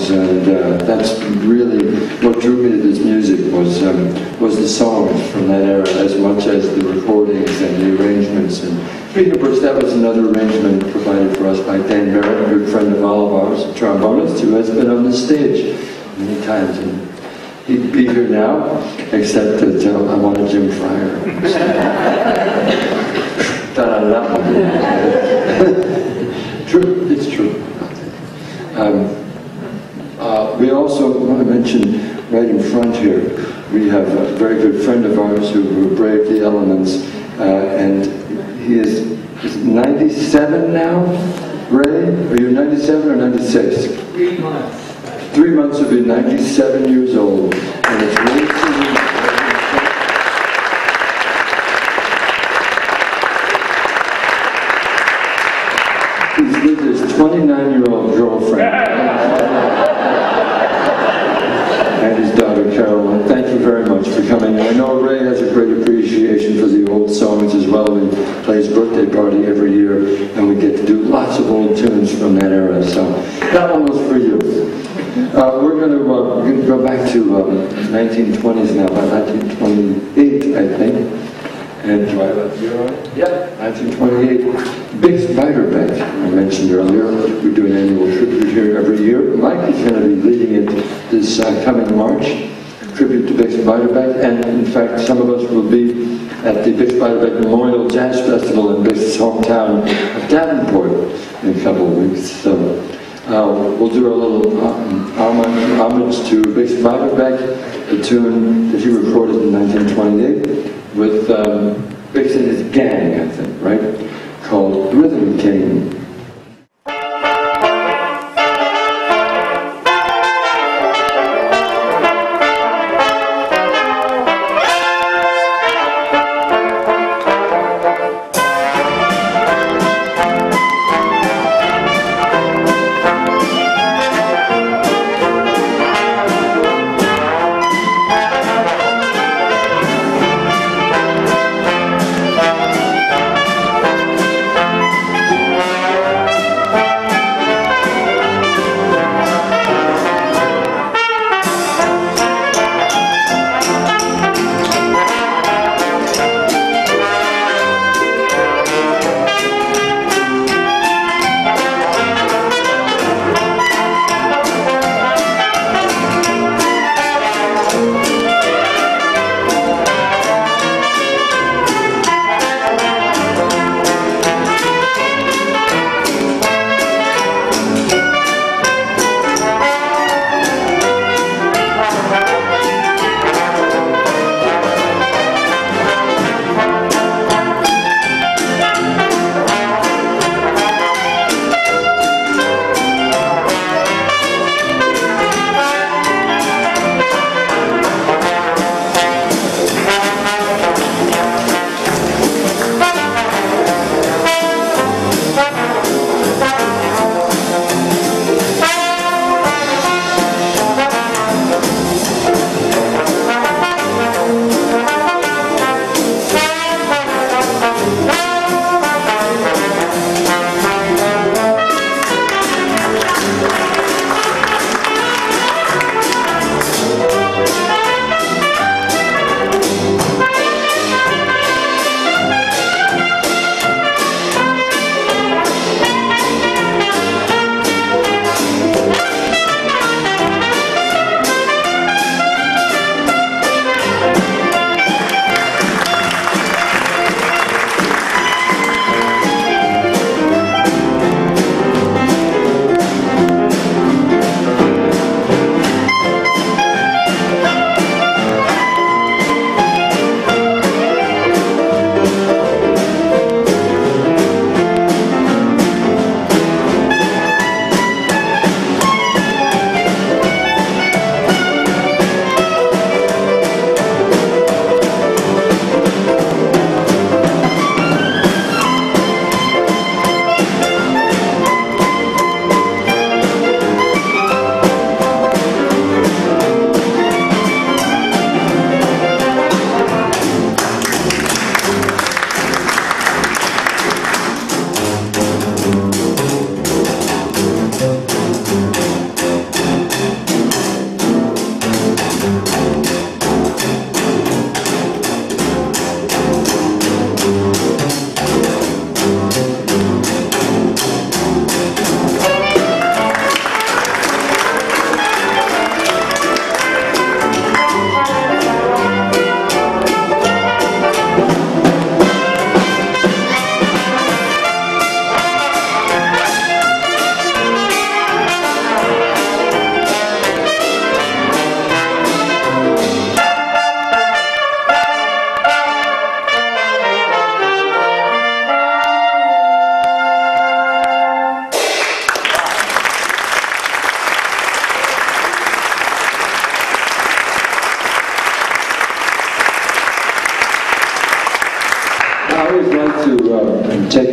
songs, and that's really what drew me to this music was the songs from that era as much as the recordings and the arrangements. And speaking of which, that was another arrangement provided for us by Dan Merritt, a good friend of all of ours, a trombonist who has been on the stage many times. And he'd be here now, except that I want a Jim Fryer. True, it's true. We also want to mention right in front here, we have a very good friend of ours who braved the elements, and he is 97 now. Ray, are you 97 or 96? 3 months. 3 months will be 97 years old, and it's really he's with his 29-year-old girlfriend and his daughter Carolyn. Thank you very much for coming. And I know Ray has a great appreciation for the old songs as well. We play his birthday party every year, and we get to do lots of old tunes from that era. So that one was for you. We're going to go back to 1920s now, about 1928, I think. And do I have a year on it? Yeah, 1928. Bix Beiderbecke, I mentioned earlier. We do an annual tribute here every year. Mike is going to be leading it this coming March. Tribute to Bix Beiderbecke, and in fact, some of us will be at the Bix Beiderbecke Memorial Jazz Festival in Bix's hometown of Davenport in a couple of weeks. So we'll do a little homage to Bix Beiderbecke, a tune that he recorded in 1928 with Bix and his gang, I think, right? Called Rhythm King.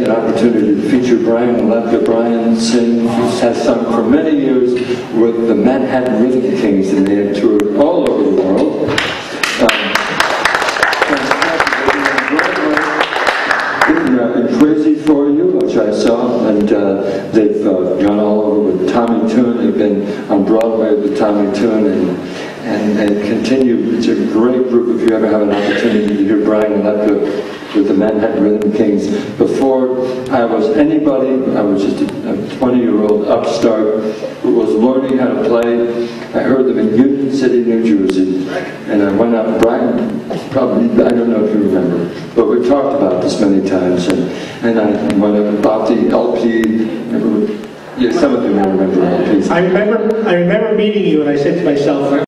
an opportunity to feature Brian Nalepka. Brian has sung for many years with the Manhattan Rhythm Kings, and they have toured all over the world. In Crazy For You, which I saw, and they've gone all over with Tommy Tune. They've been on Broadway with Tommy Tune, and continue. It's a great group if you ever have an opportunity to hear Brian Nalepka with the Manhattan Rhythm Kings. Before I was anybody, I was just a 20-year-old upstart who was learning how to play. I heard them in Union City, New Jersey, and I went out. Brian, probably, I don't know if you remember, but we've talked about this many times, and I went up and bought the LP. Yeah, some of you may remember LPs. I remember meeting you, and I said to myself,